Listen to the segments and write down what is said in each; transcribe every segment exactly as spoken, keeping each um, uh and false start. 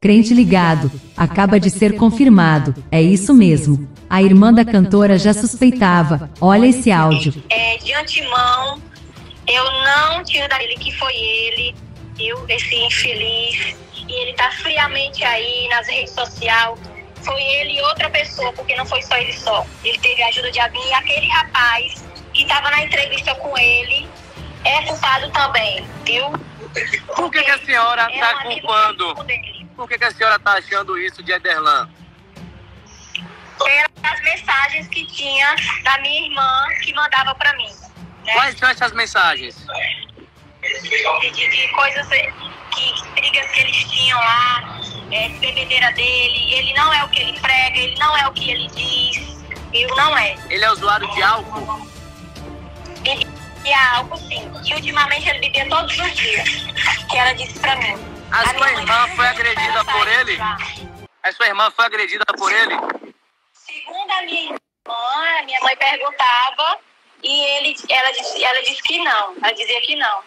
Crente ligado, acaba de ser confirmado, é isso mesmo. A irmã da cantora já suspeitava, olha esse áudio. É, de antemão, eu não tiro dele que foi ele, eu, esse infeliz, e ele tá friamente aí nas redes sociais. Foi ele e outra pessoa, porque não foi só ele só. Ele teve a ajuda de alguém, e aquele rapaz que estava na entrevista com ele é culpado também, viu? Por que, que a senhora está culpando? Por que, que a senhora está achando isso de Ederlan? Pelas mensagens que tinha da minha irmã que mandava para mim. Né? Quais são essas mensagens? De, de, de coisas, que brigas que eles tinham lá, é, de bebedeira dele. Ele não é o que ele prega, ele não é o que ele diz. Viu? Não é. Ele é usuário de álcool? Bebia álcool, sim. E ultimamente ele bebia todos os dias. Que ela disse pra mim. A sua irmã foi agredida por ele? A sua irmã foi agredida por ele? Segundo a minha irmã, a minha mãe perguntava e ele, ela, disse, ela disse que não. Ela dizia que não.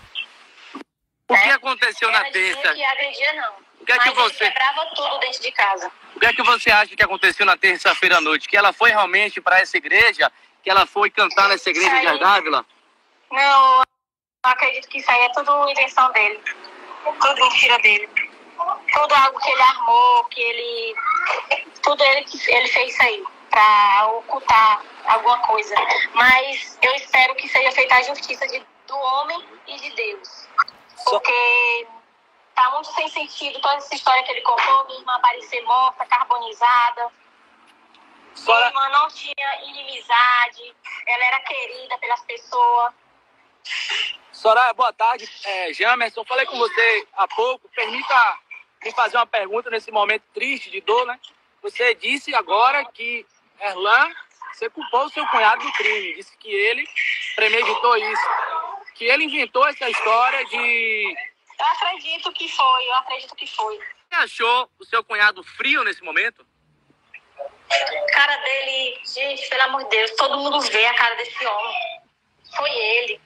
O que aconteceu ela na terça? Dizia que agredia não. O que é que Mas você... ele quebrava tudo dentro de casa. O que é que você acha que aconteceu na terça-feira à noite? Que ela foi realmente para essa igreja? Que ela foi cantar nessa igreja aí... de Ardávila? Não, eu acredito que isso aí é tudo invenção dele. Tudo mentira dele. Tudo algo que ele armou, que ele... Tudo ele, ele fez isso aí, para ocultar alguma coisa. Mas eu espero que seja feita a justiça de, do homem e de Deus. Porque tá muito sem sentido toda essa história que ele contou, minha irmã aparecer morta, carbonizada. Minha irmã não tinha inimizade, ela era querida pelas pessoas. Soraya, boa tarde. É, Jamerson, falei com você há pouco. Permita me fazer uma pergunta nesse momento triste, de dor, né? Você disse agora que Erlan, você culpou o seu cunhado do crime. Disse que ele premeditou isso. Que ele inventou essa história de... Eu acredito que foi, eu acredito que foi. Você achou o seu cunhado frio nesse momento? A cara dele, gente, pelo amor de Deus, todo mundo vê a cara desse homem. Foi ele.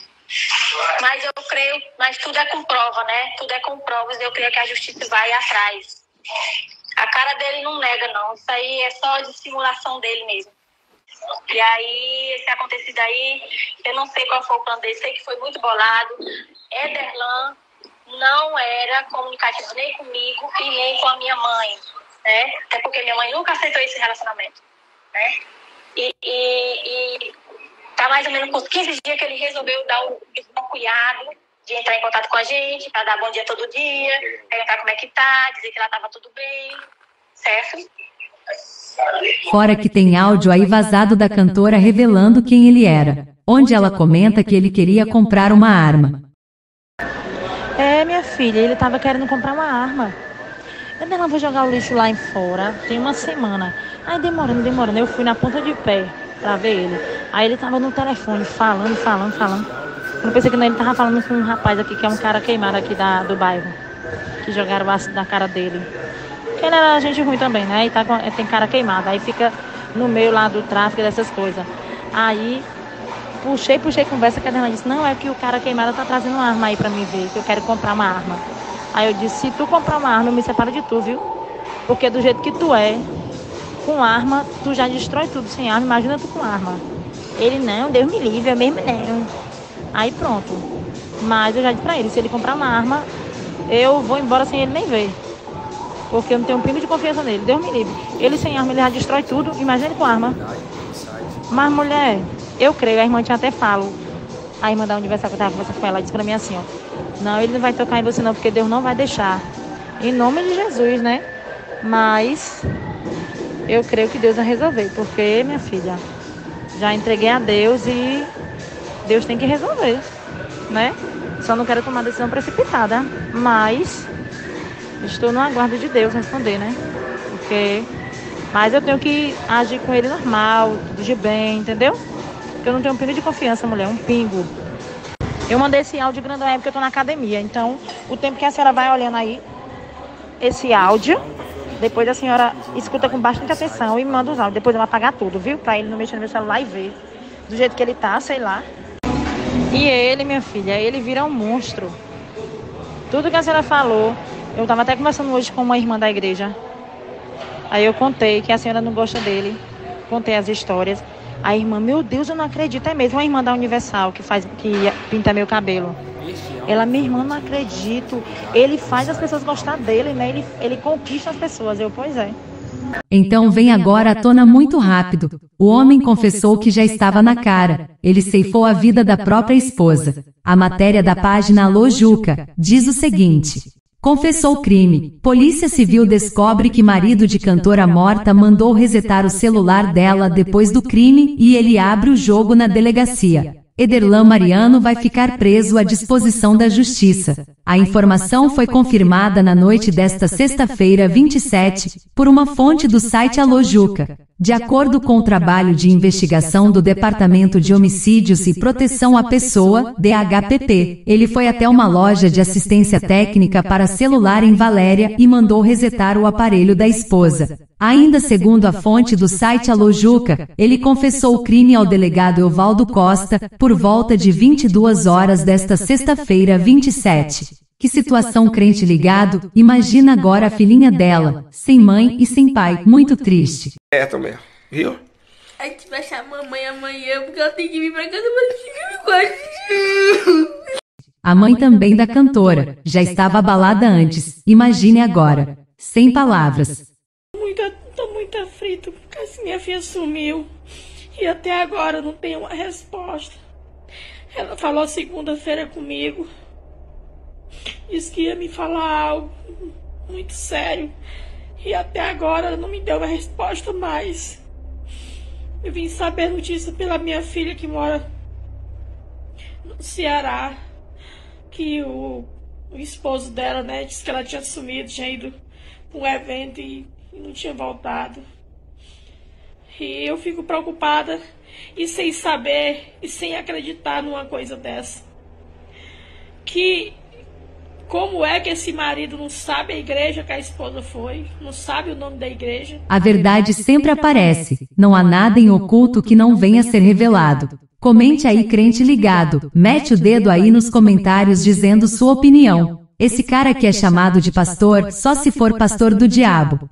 Mas eu creio, mas tudo é com prova, né? Tudo é com provas e eu creio que a justiça vai atrás. A cara dele não nega, não. Isso aí é só de simulação dele mesmo. E aí, esse acontecido aí, eu não sei qual foi o plano dele, sei que foi muito bolado. Ederlan não era comunicativo nem comigo e nem com a minha mãe, né? Até porque minha mãe nunca aceitou esse relacionamento, né? E, e, e tá mais ou menos com quinze dias que ele resolveu dar o um cuidado de entrar em contato com a gente, para dar bom dia todo dia, perguntar como é que tá, dizer que ela tava tudo bem, certo? Fora que tem áudio aí vazado da cantora revelando quem ele era, onde ela comenta que ele queria comprar uma arma. É, minha filha, ele tava querendo comprar uma arma. Eu não vou jogar o lixo lá em fora, tem uma semana. Aí demorando, demorando, eu fui na ponta de pé pra ver ele. Aí ele tava no telefone, falando, falando, falando. Eu pensei que não, ele tava falando com um rapaz aqui, que é um cara queimado aqui da, do bairro. Que jogaram ácido na cara dele. Porque ele era gente ruim também, né? E tá com, tem cara queimado. Aí fica no meio lá do tráfico, dessas coisas. Aí puxei, puxei conversa, que a Adriana disse, não, é que o cara queimado tá trazendo uma arma aí pra mim ver, que eu quero comprar uma arma. Aí eu disse, se tu comprar uma arma, eu me separo de tu, viu? Porque do jeito que tu é, com arma, tu já destrói tudo sem arma, imagina tu com arma. Ele, não, Deus me livre, eu mesmo não. Aí pronto. Mas eu já disse pra ele, se ele comprar uma arma, eu vou embora sem ele nem ver. Porque eu não tenho um pingo de confiança nele, Deus me livre. Ele sem arma, ele já destrói tudo, imagina ele com arma. Mas mulher, eu creio, a irmã tinha até falo, a irmã da universidade que eu tava conversando com ela, disse pra mim assim, ó, não, ele não vai tocar em você não, porque Deus não vai deixar. Em nome de Jesus, né? Mas eu creio que Deus vai resolver, porque, minha filha, já entreguei a Deus e Deus tem que resolver, né? Só não quero tomar decisão precipitada, mas estou no aguardo de Deus responder, né? Porque... Mas eu tenho que agir com ele normal, de bem, entendeu? Porque eu não tenho um pingo de confiança, mulher, um pingo. Eu mandei esse áudio grandão aí porque eu tô na academia. Então, o tempo que a senhora vai olhando aí, esse áudio, depois a senhora escuta com bastante atenção e me manda os áudios. Depois eu vou apagar tudo, viu? Pra ele não mexer no meu celular e ver. Do jeito que ele tá, sei lá. E ele, minha filha, ele vira um monstro. Tudo que a senhora falou, Eu estava até conversando hoje com uma irmã da igreja. Aí eu contei que a senhora não gosta dele. Contei as histórias. A irmã, meu Deus, eu não acredito. É mesmo, uma irmã da Universal que, faz, que pinta meu cabelo. Ela, minha irmã, não acredito. Ele faz as pessoas gostar dele, né? Ele, ele conquista as pessoas. Eu, pois é. Então vem agora à tona muito rápido. O homem confessou que já estava na cara. Ele ceifou a vida da própria esposa. A matéria da página Alô Juca diz o seguinte: confessou crime. Polícia Civil descobre que marido de cantora morta mandou resetar o celular dela depois do crime e ele abre o jogo na delegacia. Ederlan Mariano vai ficar preso à disposição da Justiça. A informação foi confirmada na noite desta sexta-feira, vinte e sete, por uma fonte do site Alô Juca. De acordo com o trabalho de investigação do Departamento de Homicídios e Proteção à Pessoa, D H P P, ele foi até uma loja de assistência técnica para celular em Valéria e mandou resetar o aparelho da esposa. Ainda segundo a fonte do site Alô Juca, ele confessou o crime ao delegado Evaldo Costa, por volta de vinte e duas horas desta sexta-feira, vinte e sete. Que situação, crente ligado. Imagina agora a filhinha dela, sem mãe e sem pai, muito triste. É, também, viu? A gente vai chamar a mamãe amanhã, porque ela tem que vir pra casa, mas a mãe também da cantora, já estava abalada antes, imagine agora. Sem palavras. Muito, tô muito aflito, porque assim minha filha sumiu, e até agora não tem uma resposta. Ela falou segunda-feira comigo, disse que ia me falar algo muito sério, e até agora ela não me deu uma resposta mais. Eu vim saber a notícia pela minha filha que mora no Ceará, que o, o esposo dela, né, disse que ela tinha sumido, tinha ido para um evento e, e não tinha voltado. E eu fico preocupada e sem saber e sem acreditar numa coisa dessa. Que como é que esse marido não sabe a igreja que a esposa foi, não sabe o nome da igreja? A verdade sempre aparece, não há nada em oculto que não venha a ser revelado. Comente aí, crente ligado, mete o dedo aí nos comentários dizendo sua opinião. Esse cara que é chamado de pastor, só se for pastor do diabo.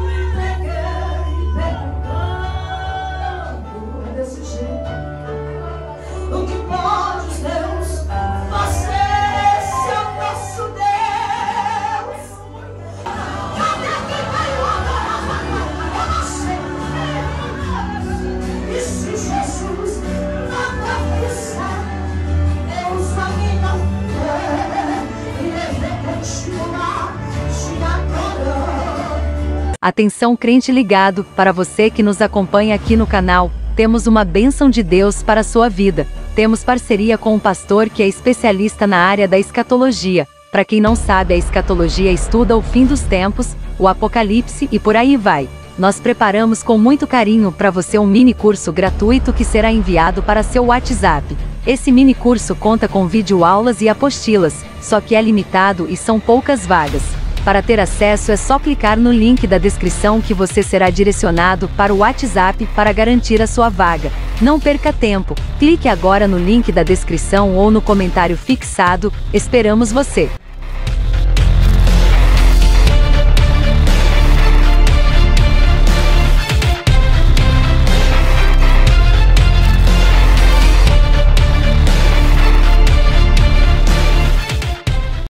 Atenção, crente ligado, para você que nos acompanha aqui no canal, temos uma bênção de Deus para a sua vida. Temos parceria com um pastor que é especialista na área da escatologia. Para quem não sabe, a escatologia estuda o fim dos tempos, o apocalipse e por aí vai. Nós preparamos com muito carinho para você um mini curso gratuito que será enviado para seu WhatsApp. Esse mini curso conta com videoaulas e apostilas, só que é limitado e são poucas vagas. Para ter acesso é só clicar no link da descrição que você será direcionado para o WhatsApp para garantir a sua vaga. Não perca tempo, clique agora no link da descrição ou no comentário fixado, esperamos você!